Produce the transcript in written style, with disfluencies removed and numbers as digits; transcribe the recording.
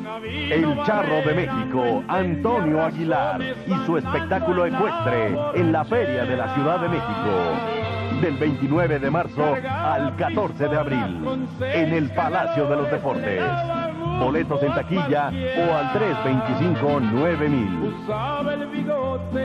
El Charro de México, Antonio Aguilar, y su espectáculo ecuestre en la Feria de la Ciudad de México. Del 29 de marzo al 14 de abril, en el Palacio de los Deportes. Boletos en taquilla o al 325-9000.